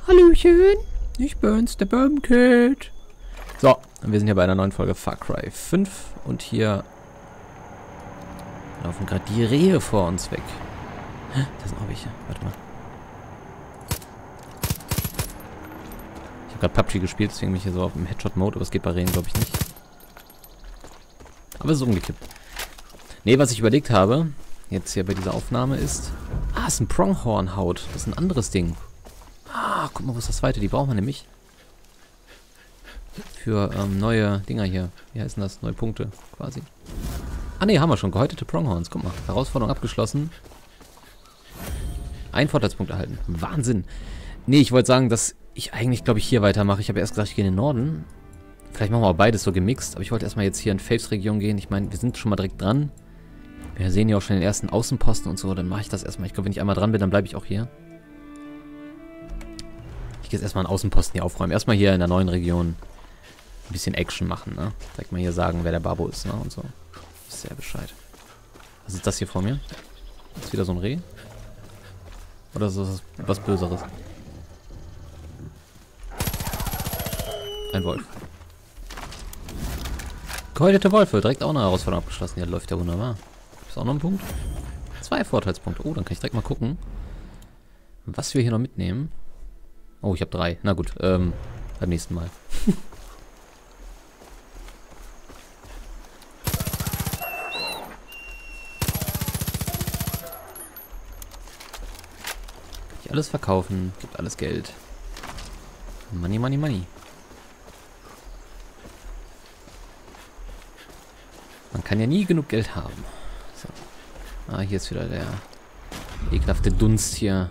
Hallöchen, ich bin's, der Böhmkid. So, wir sind hier bei einer neuen Folge Far Cry 5 und hier laufen gerade die Rehe vor uns weg. Da sind auch welche, warte mal. Ich habe gerade PUBG gespielt, deswegen bin ich hier so auf dem Headshot-Mode, aber es geht bei Rehen, glaube ich, nicht. Aber es ist umgekippt. Nee, was ich überlegt habe, jetzt hier bei dieser Aufnahme ist... Ah, ist ein Pronghorn-Haut. Das ist ein anderes Ding. Ah, guck mal, wo ist das zweite? Die brauchen wir nämlich. Für neue Dinger hier. Wie heißen das? Neue Punkte, quasi. Ah ne, haben wir schon. Gehäutete Pronghorns. Guck mal. Herausforderung abgeschlossen. Ein Vorteilspunkt erhalten. Wahnsinn. Nee, ich wollte sagen, dass ich eigentlich, glaube ich, hier weitermache. Ich habe erst gesagt, ich gehe in den Norden. Vielleicht machen wir auch beides so gemixt. Aber ich wollte erstmal jetzt hier in Faves-Region gehen. Ich meine, wir sind schon mal direkt dran. Wir sehen ja auch schon den ersten Außenposten und so. Dann mache ich das erstmal. Ich glaube, wenn ich einmal dran bin, dann bleibe ich auch hier. Ich gehe jetzt erstmal einen Außenposten hier aufräumen. Erstmal hier in der neuen Region ein bisschen Action machen, ne? Direkt mal hier sagen, wer der Babo ist, ne? Und so. Ist ja Bescheid. Was ist das hier vor mir? Ist wieder so ein Reh? Oder ist das was Böseres? Ein Wolf. Gehäutete Wölfe. Direkt auch eine Herausforderung abgeschlossen. Ja, läuft ja wunderbar. Ist auch noch ein Punkt? 2 Vorteilspunkte. Oh, dann kann ich direkt mal gucken, was wir hier noch mitnehmen. Oh, ich habe 3. Na gut, beim nächsten Mal. Kann ich alles verkaufen, gibt alles Geld. Money, money, money. Man kann ja nie genug Geld haben. So. Ah, hier ist wieder der ekelhafte Dunst hier.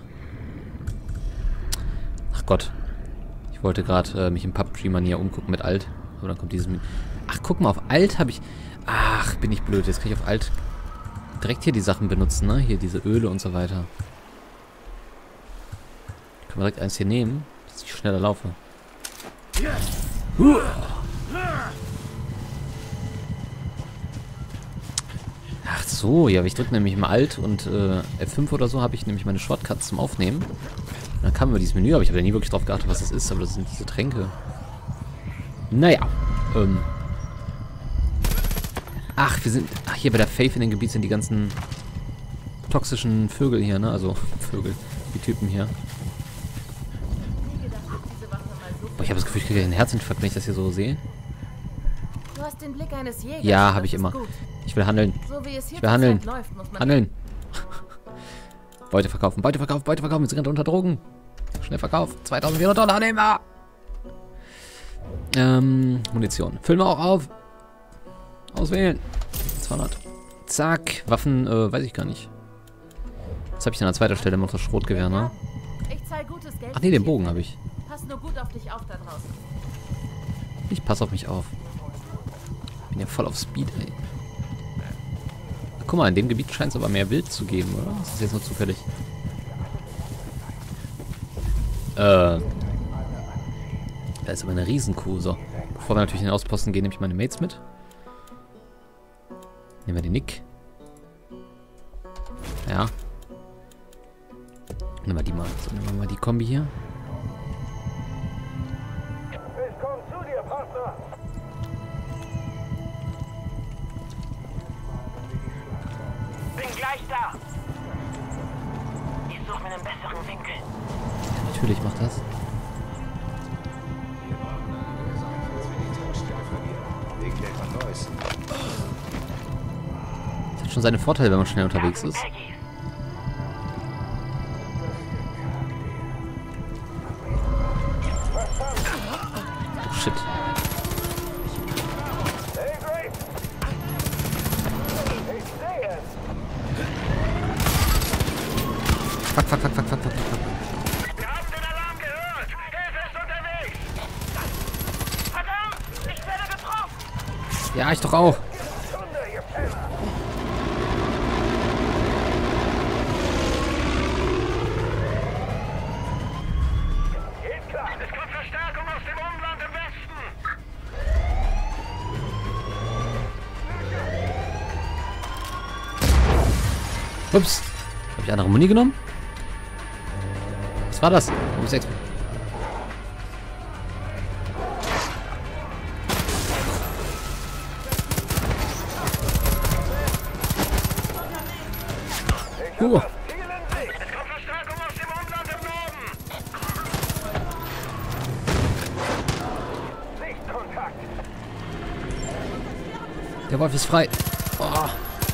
Ach Gott. Ich wollte gerade mich im PUBG-Manier umgucken mit Alt. Aber dann kommt dieses... Ach, guck mal, auf Alt habe ich... Ach, bin ich blöd. Jetzt kann ich auf Alt direkt hier die Sachen benutzen, ne? Hier diese Öle und so weiter. Können wir direkt eins hier nehmen, dass ich schneller laufe. Ach so, ja, ich drücke nämlich mal Alt und F5 oder so habe ich nämlich meine Shortcuts zum Aufnehmen. Und dann kam mir dieses Menü, aber ich habe ja nie wirklich drauf geachtet, was das ist, aber das sind diese Tränke. Naja, Ach, wir sind... Ach, hier bei der Faith in dem Gebiet sind die ganzen toxischen Vögel hier, ne? Also, Vögel, die Typen hier. Boah, ich habe das Gefühl, ich kriege einen Herzinfarkt, wenn ich das hier so sehe. Du hast den Blick eines Jägers. Ja, habe ich immer. Ich will handeln. So wie es hier Ich will handeln. läuft, muss man Handeln. Beute verkaufen, Beute verkaufen, Beute verkaufen. Wir sind gerade unter Drogen. Schnell verkauft. $2.400 nehmen wir. Munition. Füllen wir auch auf. Auswählen. 200. Zack. Waffen, weiß ich gar nicht. Was habe ich denn an zweiter Stelle? Noch das Schrotgewehr, ne? Ich zahl gutes Geld. Ach nee, den Bogen habe ich. Pass nur gut auf dich auf da draußen. Ich passe auf mich auf. Bin ja voll auf Speed, ey. Ach, guck mal, in dem Gebiet scheint es aber mehr Wild zu geben, oder? Das ist jetzt nur zufällig. Da ist aber eine Riesenkuh. So. Bevor wir natürlich in den Ausposten gehen, nehme ich meine Mates mit. Nehmen wir den Nick. Ja. Nehmen wir die mal. So, nehmen wir mal die Kombi hier. Ich komm zu dir, Partner. Bin gleich da. Ich suche mir einen besseren Winkel. Natürlich macht das. Das hat schon seine Vorteile, wenn man schnell unterwegs ist. Oh shit. Hey, Grace. Ich sehe es. Fuck, fuck, fuck, fuck, fuck, fuck, fuck. Wir haben den Alarm gehört. Hilfe ist unterwegs. Verdammt, ich werde getroffen. Ja, ich doch auch. Stunde, ihr Penner. Geht klar. Es kommt Verstärkung aus dem Umland im Westen. Ups. Habe ich andere Muni genommen? Was war das? Oh. Ziel in Sicht. Es kommt Verstärkung aus dem Umland im Norden. Sichtkontakt. Der Wolf ist frei. Oh.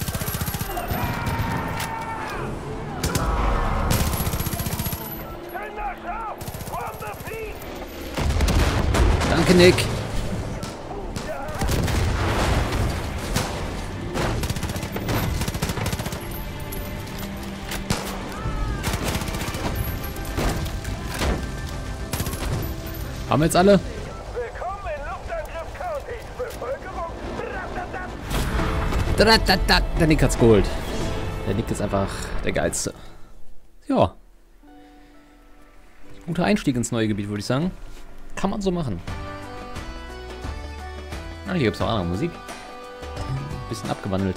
Sender scharf. Bombe fliegt. Danke, Nick. Haben wir jetzt alle? Willkommen in Luftangriff County. Bevölkerung. Der Nick hat's geholt. Der Nick ist einfach der Geilste. Ja. Guter Einstieg ins neue Gebiet, würde ich sagen. Kann man so machen. Ah, hier gibt es auch andere Musik. Bisschen abgewandelt.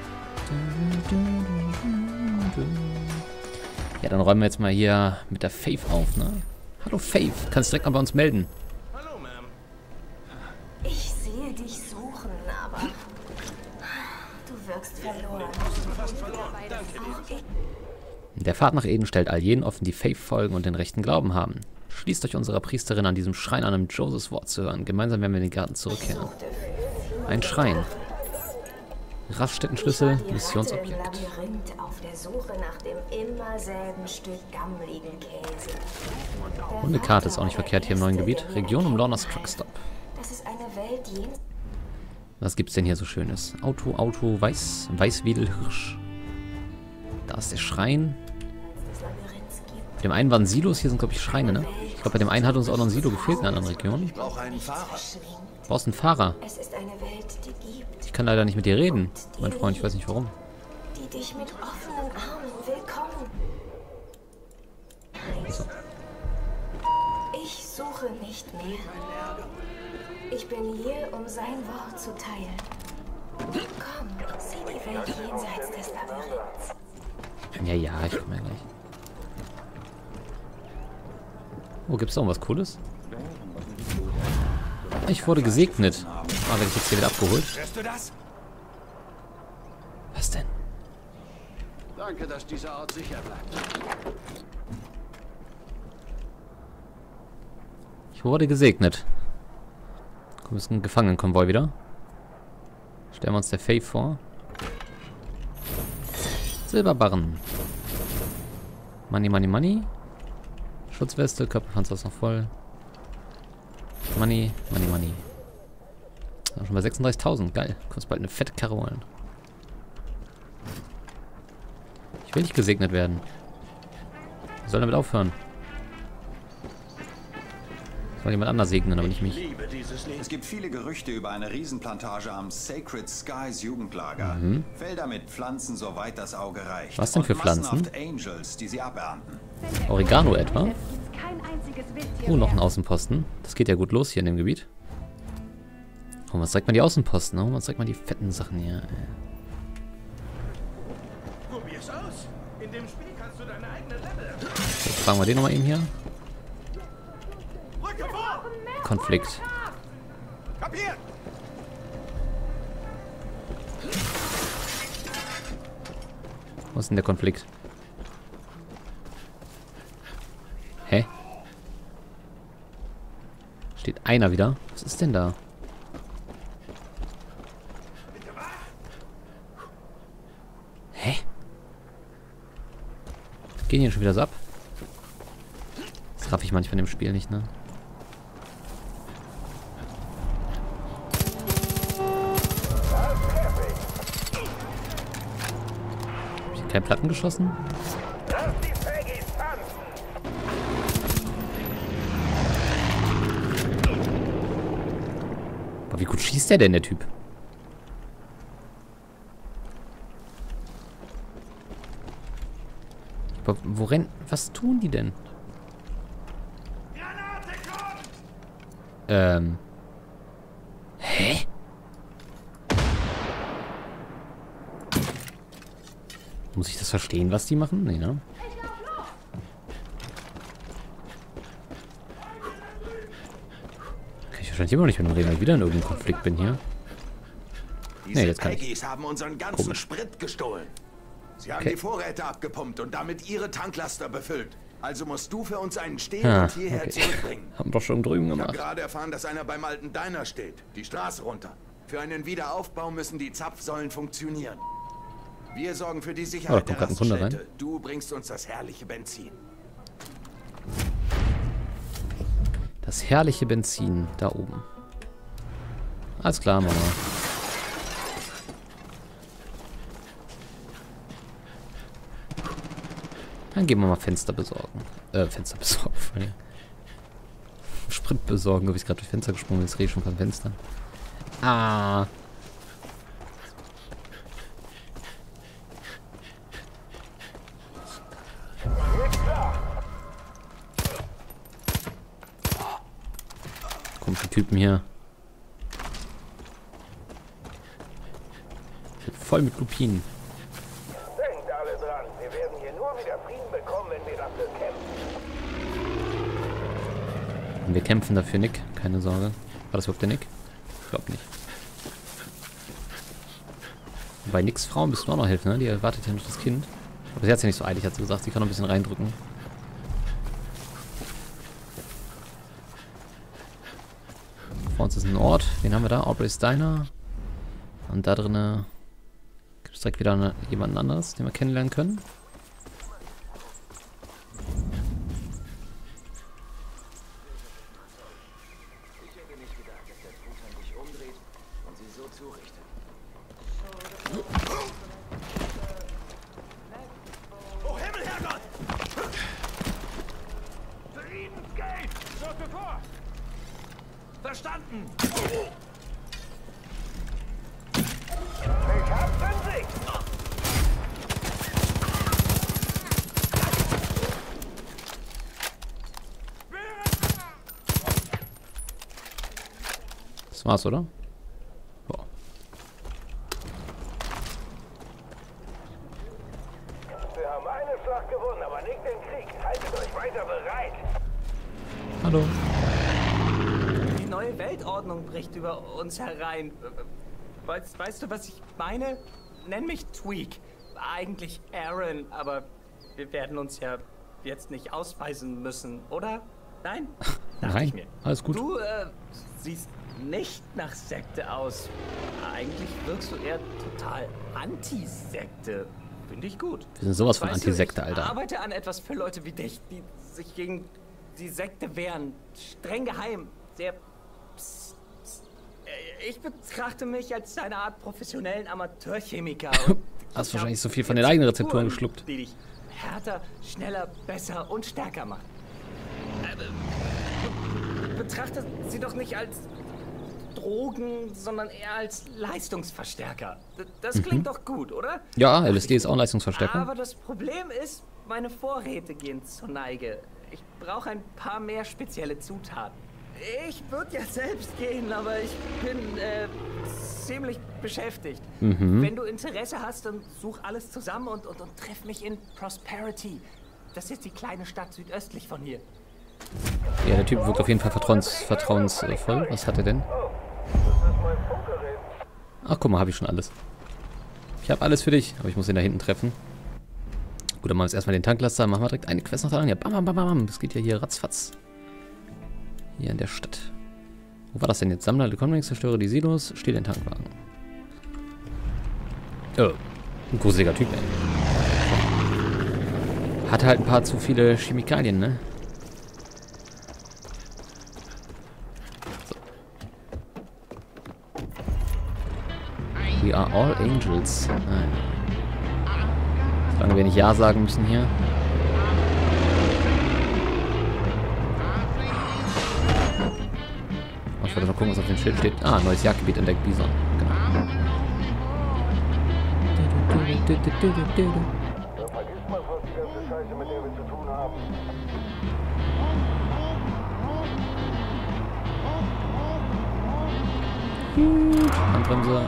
Ja, dann räumen wir jetzt mal hier mit der Faith auf, ne? Hallo Faith, kannst direkt mal bei uns melden. Hallo, Ma'am. Ich sehe dich suchen, aber du wirkst verloren. Auch ich. Der Pfad nach Eden stellt all jenen offen, die Faith folgen und den rechten Glauben haben. Schließt euch unserer Priesterin an diesem Schrein an, um Josephs Wort zu hören. Gemeinsam werden wir in den Garten zurückkehren. Ein Schrein. Raststättenschlüssel, Missionsobjekt. Labyrinth auf der Suche nach dem immer selben Stück gammeligen Käse. Und eine Karte ist auch nicht verkehrt hier im neuen Gebiet. Region um Lornas Truckstop. Das ist eine Welt jenseits Was gibt's denn hier so Schönes? Auto, Weißwiedel-Hirsch. Da ist der Schrein. des Labyrinths gibt. Bei dem einen waren Silos, hier sind glaube ich Schreine, ne? Ich glaube bei dem einen hat uns auch noch ein Silo gefehlt in einer anderen Region. Brauche einen Fahrer. Du brauchst einen Fahrer. Es ist eine Welt, die gibt, Ich kann leider nicht mit dir reden, mein Freund, ich weiß nicht warum. die dich mit offenen Armen willkommen. So. Ich suche nicht mehr. Ich bin hier, um sein Wort zu teilen. Komm, sieh die Welt jenseits des Labyrinths. Ja, ich komme ja gleich. Oh, gibt's da irgendwas Cooles? Ich wurde gesegnet. Ah, werde ich jetzt hier wieder abgeholt. Hörst du das? Was denn? Danke, dass dieser Ort sicher bleibt. Ich wurde gesegnet. Kommt jetzt ein Gefangenenkonvoi wieder. Stellen wir uns der Faith vor. Silberbarren. Money. Schutzweste, Körperpanzer ist noch voll. Money. Schon bei 36.000, geil. Kostet bald eine fette Karre holen. Ich will nicht gesegnet werden. Ich soll damit aufhören. Soll jemand anders segnen, aber nicht mich. Liebe dieses Leben. Es gibt viele Gerüchte über eine Riesenplantage am Sacred Skies Jugendlager. Felder mit Pflanzen, soweit das Auge reicht. Was denn für Und Pflanzen? massenhaft Angels, die sie abernten. Oregano etwa? Oh, noch ein Außenposten. Das geht ja gut los hier in dem Gebiet. Holen wir uns direkt mal die Außenposten. Holen wir uns direkt mal die fetten Sachen hier. Probier's aus. In dem Spiel kannst du deine eigene Level. Jetzt fragen wir den nochmal eben hier. Rücke vor! Konflikt. Kapiert! Wo ist denn der Konflikt? Hä? Steht einer wieder? Was ist denn da? Hä? Gehen hier schon wieder so ab? Das raff ich manchmal in dem Spiel nicht, ne? Hab ich keine Platten geschossen? Lass die Peggies tanzen! Aber wie gut schießt der denn, der Typ? Aber wo rennen... Was tun die denn? Granate kommt! Hä? Muss ich das verstehen, was die machen? Nee, ne? Kann ich wahrscheinlich immer noch nicht mit dem reden, weil ich wieder in irgendeinem Konflikt bin hier. Diese jetzt kann ich. Peggies haben unseren ganzen Komisch. Sprit gestohlen. Sie haben Okay. die Vorräte abgepumpt und damit ihre Tanklaster befüllt. Also musst du für uns einen stehlen Ah, und hierher okay. zurückbringen. Haben doch schon drüben Ich habe gemacht. gerade erfahren, dass einer beim alten Diner steht. Die Straße runter. Für einen Wiederaufbau müssen die Zapfsäulen funktionieren. Wir sorgen für die Sicherheit kommt der grad ein Kunde rein. Raststätte. Du bringst uns das herrliche Benzin. Das herrliche Benzin da oben. Alles klar, Mama. Dann gehen wir mal Fenster besorgen. Fenster besorgen. Sprit besorgen, habe ich gerade durch Fenster gesprungen. Jetzt rede ich schon von Fenstern. Ah. Kommt die Typen hier. Voll mit Lupinen. Denkt alle dran, wir werden hier nur wieder Frieden bekommen, wenn wir dafür kämpfen. Und wir kämpfen dafür, Nick. Keine Sorge. War das überhaupt der Nick? Ich glaube nicht. Bei Nicks Frau müssen wir auch noch helfen, ne? Die erwartet ja noch das Kind. Aber sie hat es ja nicht so eilig, hat sie gesagt. Sie kann noch ein bisschen reindrücken. Vor uns ist ein Ort. Wen haben wir da? Aubrey's Diner. Und da drinnen gibt es direkt wieder jemanden anderes, den wir kennenlernen können. Oh Himmel, Herrgott! Friedens Gate! Schurke vor! Verstanden! Ich hab's in Sicht! Das war's, oder? Boah. Wir haben eine Schlacht gewonnen, aber nicht den Krieg. Haltet euch weiter bereit! Hallo. Die neue Weltordnung bricht über uns herein. Weißt du, was ich meine? Nenn mich Tweak. Eigentlich Aaron, aber wir werden uns ja jetzt nicht ausweisen müssen, oder? Nein? Dachte Nein, ich mir. alles gut. Du siehst nicht nach Sekte aus. Eigentlich wirkst du eher total Anti-Sekte. Finde ich gut. Wir sind sowas von Weißt du, Anti-Sekte, Alter. Ich arbeite an etwas für Leute wie dich, die sich gegen die Sekte wehren. Streng geheim. Sehr... Ich betrachte mich als eine Art professionellen Amateurchemiker. Und Hast ich wahrscheinlich hab so viel von jetzt den eigenen Rezepturen Kuren, geschluckt. Die dich härter, schneller, besser und stärker machen. Betrachte sie doch nicht als Drogen, sondern eher als Leistungsverstärker. Das klingt doch gut, oder? Ja, LSD ist auch ein Leistungsverstärker. Aber das Problem ist, meine Vorräte gehen zur Neige. Ich brauche ein paar mehr spezielle Zutaten. Ich würde ja selbst gehen, aber ich bin ziemlich beschäftigt. Wenn du Interesse hast, dann such alles zusammen und treff mich in Prosperity. Das ist die kleine Stadt südöstlich von hier. Ja, der Typ wirkt auf jeden Fall vertrauensvoll. Was hat er denn? Ach, guck mal, habe ich schon alles. Ich habe alles für dich, aber ich muss ihn da hinten treffen. Gut, dann machen wir jetzt erstmal den Tanklaster. Machen wir direkt eine Quest noch dran. Ja, bam, bam, bam, bam. Das geht ja hier ratzfatz. Hier in der Stadt. Wo war das denn jetzt? Sammler der Convicts, zerstöre die Silos, steht den Tankwagen. Oh, ein gruseliger Typ, ey. Hat halt ein paar zu viele Chemikalien, ne? So. We are all angels. Nein. Solange wir nicht Ja sagen müssen hier. Ich wollte noch gucken, was auf dem Schild steht. Ah, neues Jagdgebiet entdeckt, Bison. Genau. Da vergisst man fast die ganze Scheiße, mit der wir zu tun haben. Handbremse.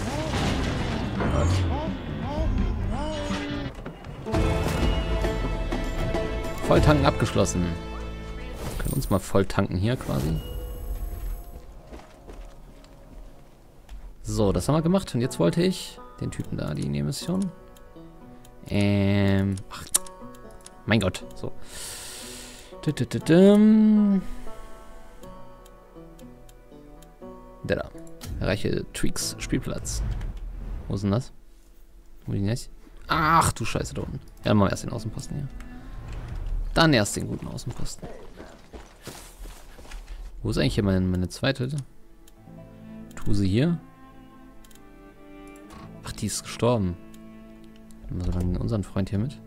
Volltanken abgeschlossen. Wir können uns mal voll tanken hier quasi. So, das haben wir gemacht. Und jetzt wollte ich den Typen da, die Mission. Ach, mein Gott. So. Der da. Erreiche Tweaks Spielplatz. Wo ist denn das? Wo ist denn das? Ach du Scheiße, da unten. Ja, machen wir erst den Außenposten hier. Dann erst den guten Außenposten. Wo ist eigentlich hier meine zweite? Tu sie hier. Ach, die ist gestorben. Nehmen wir so lange unseren Freund hier mit.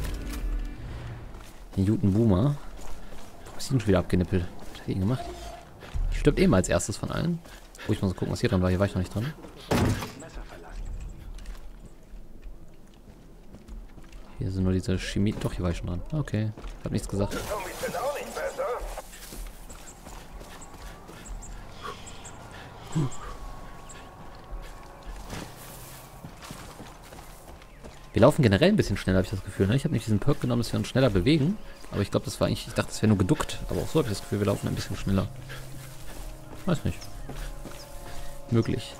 Den guten Boomer. Warum ist die denn schon wieder abgenippelt? Was hat die denn gemacht? Stirbt eben als erstes von allen. Oh, ich muss mal gucken, was hier dran war. Hier war ich noch nicht dran. Hier sind nur diese Chemie. Doch, hier war ich schon dran. Okay. Hab nichts gesagt. Wir laufen generell ein bisschen schneller, habe ich das Gefühl. Ne? Ich habe nicht diesen Perk genommen, dass wir uns schneller bewegen. Aber ich glaube, das war eigentlich... Ich dachte, das wäre nur geduckt. Aber auch so habe ich das Gefühl, wir laufen ein bisschen schneller. Weiß nicht. Möglich.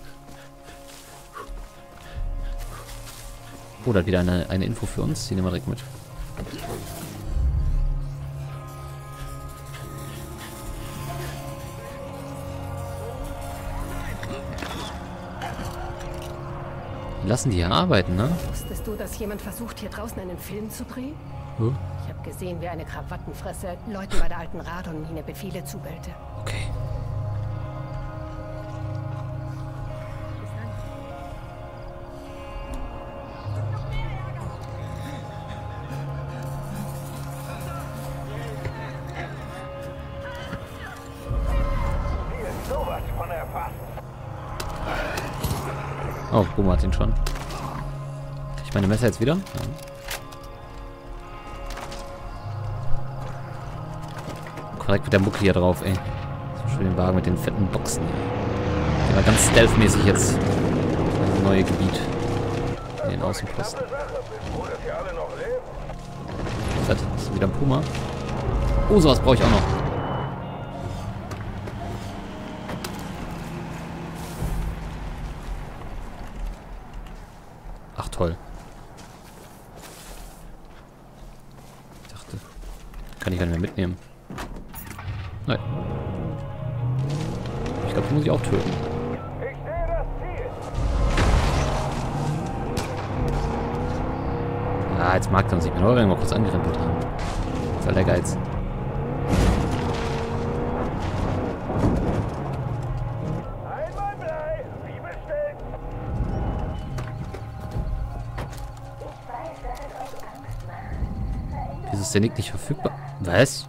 Oder wieder eine Info für uns. Die nehmen wir direkt mit. Wir lassen die hier arbeiten, ne? Wusstest du, dass jemand versucht, hier draußen einen Film zu drehen? Huh? Ich habe gesehen, wie eine Krawattenfresse Leuten bei der alten Radon-Mine Befehle zubellte. Okay. Oh, Boomer hat ihn schon. Krieg ich meine Messer jetzt wieder? Ja. Korrekt mit der Mucke hier drauf, ey. So schön den Wagen mit den fetten Boxen. Der war ganz stealth-mäßig jetzt. Das neue Gebiet. In den Außenposten. Das ist wieder ein Puma. Oh, sowas brauche ich auch noch. Ach toll. Ich dachte, kann ich gar nicht mehr mitnehmen. Nein. Ich glaube, die muss ich auch töten. Ah, jetzt mag er uns nicht mehr. Wollen wir mal kurz angerempelt haben. Voll der Geiz. Wieso ist der Nick nicht verfügbar? Was?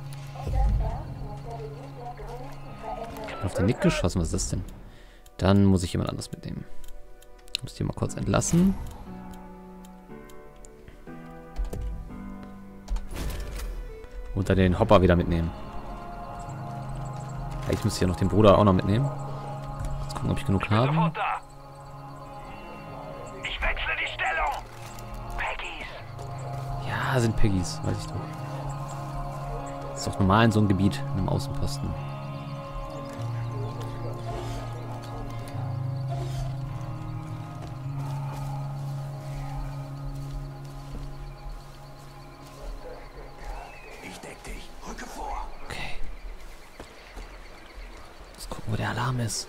Ich hab auf den Nick geschossen. Was ist das denn? Dann muss ich jemand anders mitnehmen. Ich muss die mal kurz entlassen. Und dann den Hopper wieder mitnehmen. Ich muss hier noch den Bruder auch noch mitnehmen. Jetzt gucken, ob ich genug habe. Ich wechsle die Stellung. Peggies. Ja, sind Peggies, weiß ich doch. Das ist doch normal in so einem Gebiet, in einem Außenposten. Ich deck dich. Rücke vor. Okay. Let's gucken, wo der Alarm ist.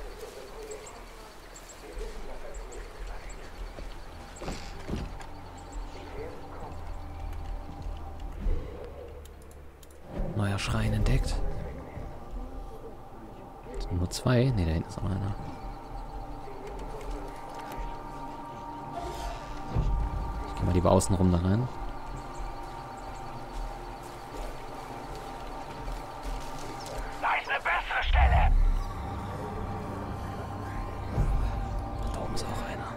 Neuer Schrein entdeckt. Sind nur zwei? Ne, da hinten ist auch noch einer. Ich gehe mal lieber außen rum da rein. Da ist eine bessere Stelle. Da oben ist auch einer.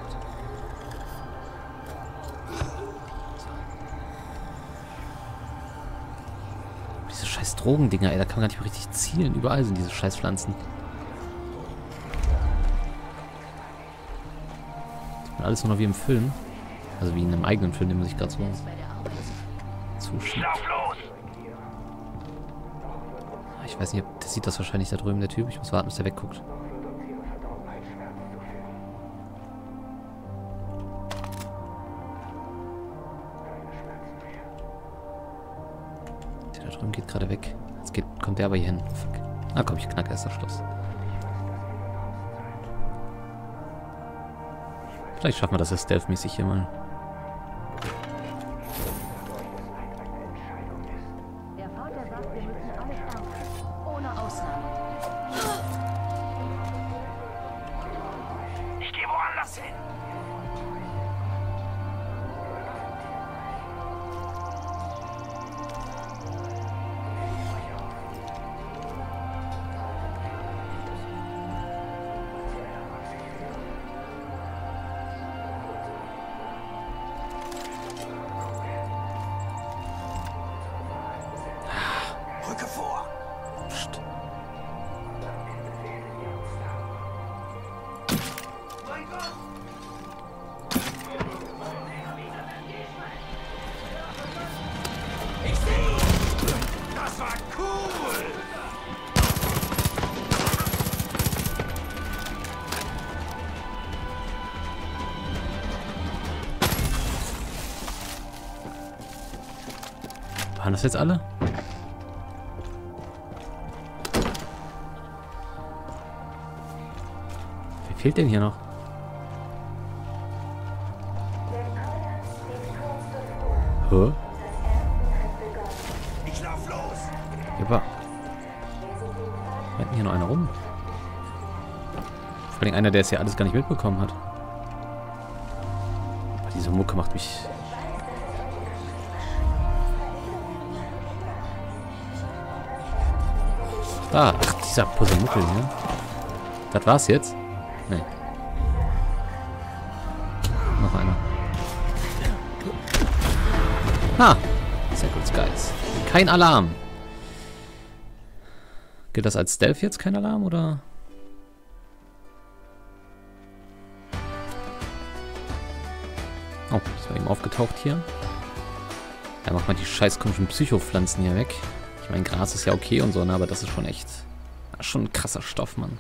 Diese scheiß Drogendinger, ey, da kann man gar nicht mehr richtig zielen. Überall sind diese scheiß Pflanzen. Und alles nur noch wie im Film. Also wie in einem eigenen Film, den man sich gerade so zuschiebt. Lauf los. Ich weiß nicht, der sieht das wahrscheinlich da drüben, der Typ. Ich muss warten, bis der wegguckt. rennt gerade weg. Jetzt kommt der aber hier hin. Fuck. Ah komm, ich knack erst das Schloss. Vielleicht schaffen wir das ja stealth-mäßig hier mal. Der Vater sagt, wir müssen alles ernst. Ohne Ausnahme. Ich gehe woanders hin. Rücke vor. Psst. Mein Gott! Ich sehe! Das war cool! Waren das jetzt alle? Wer fehlt denn hier noch? Hä? Ich lauf los! Ja, aber... Rennt hier noch einer rum? Vor allem einer, der es ja alles gar nicht mitbekommen hat. Aber diese Mucke macht mich... Ah, ach, dieser Puzzlemuckel hier. Das war's jetzt? Nee. Noch einer. Ha! Sacred Skies. Kein Alarm. Gilt das als Stealth jetzt, kein Alarm, oder? Oh, ist war eben aufgetaucht hier. Ja, mach mal die scheiß komischen Psychopflanzen hier weg. Ich meine, Gras ist ja okay und so, ne, aber das ist schon echt... schon ein krasser Stoff, Mann.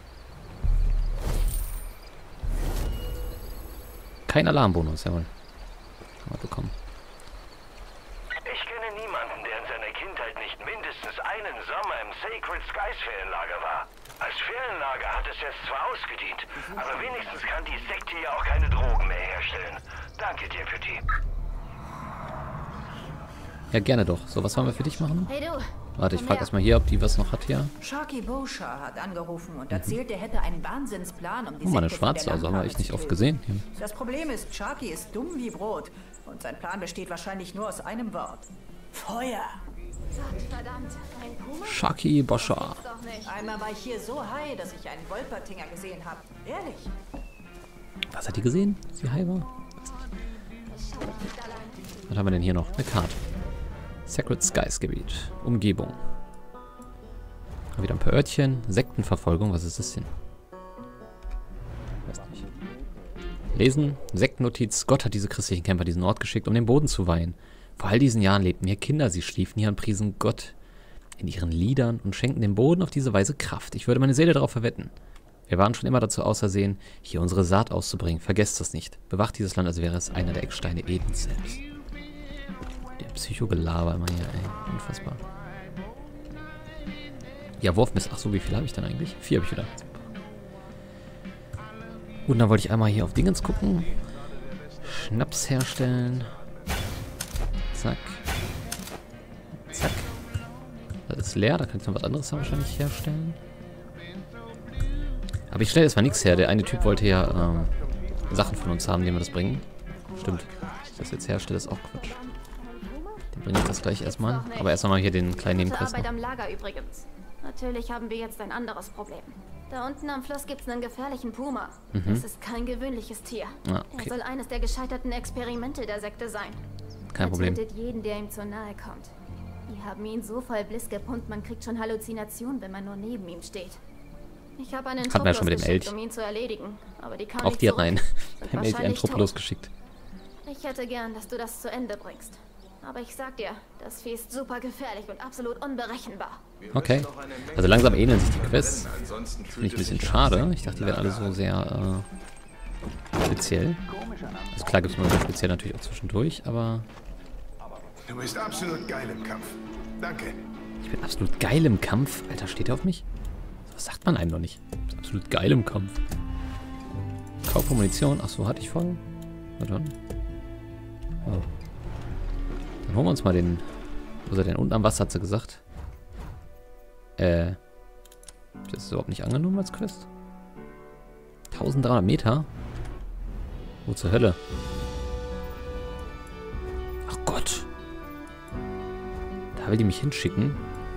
Kein Alarmbonus, jawohl. Schon mal bekommen. Ich kenne niemanden, der in seiner Kindheit nicht mindestens einen Sommer im Sacred Skies Ferienlager war. Als Ferienlager hat es jetzt zwar ausgedient, aber wenigstens kann die Sekte ja auch keine Drogen mehr herstellen. Danke dir für die. Ja, gerne doch. So, was wollen wir für dich machen? Hey du. Warte, ich frage erstmal hier, ob die was noch hat hier. Sharky Bosha hat angerufen und erzählt, er hätte einen Wahnsinnsplan, um die Oh, mal eine Sekte von der schwarze, also haben wir Landhabe echt nicht zu oft tilgen. gesehen. Hier. Das Problem ist, Sharky ist dumm wie Brot und sein Plan besteht wahrscheinlich nur aus einem Wort. Feuer. Verdammt, ein Puma? Sharky Bosha. Doch nicht. Einmal war ich hier so high, dass ich einen Wolpertinger gesehen habe. Ehrlich. Was hat die gesehen? Sie high war? Was haben wir denn hier noch? Eine Karte. Sacred Skies Gebiet. Umgebung. Wieder ein paar Örtchen. Sektenverfolgung. Was ist das denn? Weiß nicht. Lesen. Sektennotiz. Gott hat diese christlichen Kämpfer diesen Ort geschickt, um den Boden zu weihen. Vor all diesen Jahren lebten hier Kinder. Sie schliefen hier und priesen Gott in ihren Liedern und schenkten dem Boden auf diese Weise Kraft. Ich würde meine Seele darauf verwetten. Wir waren schon immer dazu ausersehen, hier unsere Saat auszubringen. Vergesst das nicht. Bewacht dieses Land, als wäre es einer der Ecksteine Edens selbst. Der Psychogelaber immer hier, ey. Unfassbar. Ja, Wurfmesser. Ach so, wie viel habe ich denn eigentlich? 4 habe ich wieder. Gut, und dann wollte ich einmal hier auf Dingens gucken. Schnaps herstellen. Zack. Zack. Das ist leer, da kann ich noch was anderes wahrscheinlich herstellen. Aber ich stelle erstmal nichts her. Der eine Typ wollte ja Sachen von uns haben, die wir das bringen. Stimmt. Dass ich das jetzt herstelle, ist auch Quatsch. Den bringe ich das gleich erstmal. Aber erst einmal hier den kleinen Nebenquest noch. Arbeit am Lager übrigens. Natürlich haben wir jetzt ein anderes Problem. Da unten am Fluss gibt's einen gefährlichen Puma. Das ist kein gewöhnliches Tier. Ah, okay. Er soll eines der gescheiterten Experimente der Sekte sein. Kein Problem. Er tötet jeden, der ihm zu nahe kommt. Die haben ihn so voll Bliss gepumpt, man kriegt schon Halluzinationen, wenn man nur neben ihm steht. Ich habe einen Hatten Trupp wir ja schon mit dem losgeschickt, Elch. um ihn zu erledigen. Aber die kamen Auch nicht die hat zurück. einen. Sind Beim Elch einen wahrscheinlich Trupp tot. losgeschickt. Ich hätte gern, dass du das zu Ende bringst. Aber ich sag dir, das Vieh ist super gefährlich und absolut unberechenbar. Okay. Also langsam ähneln sich die Quests. Finde ich ein bisschen schade. Ich dachte, die wären alle so sehr speziell. Also klar gibt es mal so speziell natürlich auch zwischendurch, aber Du bist absolut geil im Kampf. Danke. Ich bin absolut geil im Kampf. Alter, steht er auf mich? Was sagt man einem noch nicht? Ich bin absolut geil im Kampf. Kauf Munition. Achso, hatte ich voll. Na dann. Oh. Dann holen wir uns mal den... Wo ist er denn? Unten am Wasser, hat sie gesagt. Das ist überhaupt nicht angenommen als Quest. 1300 Meter? Wo zur Hölle? Ach Gott. Da will die mich hinschicken.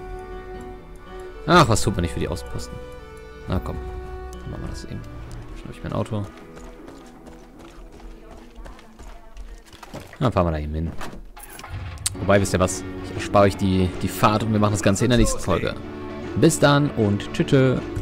Ach, was tut man nicht für die Außenposten? Na komm. Dann machen wir das eben. Schnapp ich mein Auto. Dann fahren wir da eben hin. Wobei, wisst ihr was? Ich erspare euch die Fahrt und wir machen das Ganze in der nächsten Folge. Bis dann und tschüss.